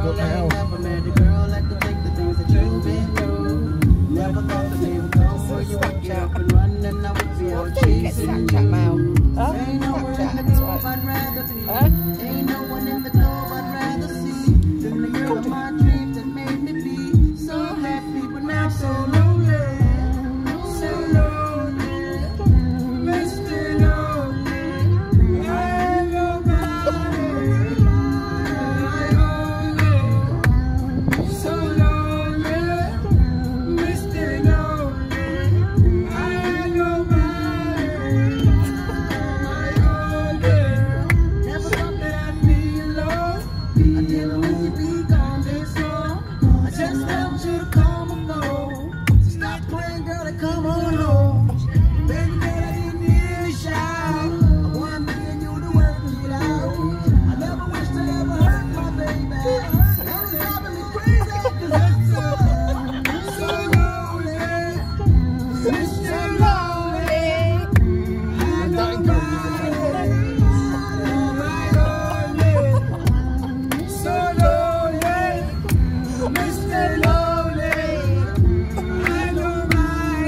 never met a girl that could take the things that you've been through. Never thought the day would come where you would get up and run and I would be out chasing you. Ain't no one in the club I'd rather be. Ain't no one in the club I'd rather see than the girl of my dreams that made me be so happy, but now so lonely. So lonely, Mr. Lonely. I ain't nobody. So lonely, Mr. Lonely. I ain't nobody. Never thought that I'd be alone. I didn't want you to be gone this long. I just want you to come along. Stop playing, girl, and come on home. Baby girl, I didn't hear you shout. I want me and you to work it out. I never wished I ever hurt my baby. That was driving me crazy, 'cause I'm so lonely. Mr. Lonely. I know my so lonely, Mr. Lonely. I know my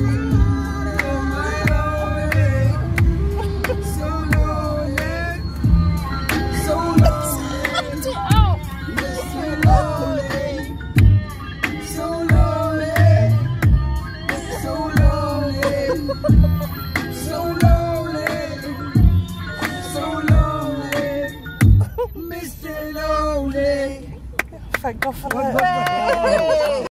lonely. So lonely, so lonely, Mr. Lonely. So lonely, so lonely, so lonely, so lonely, Mr. Lonely. Thank God for that.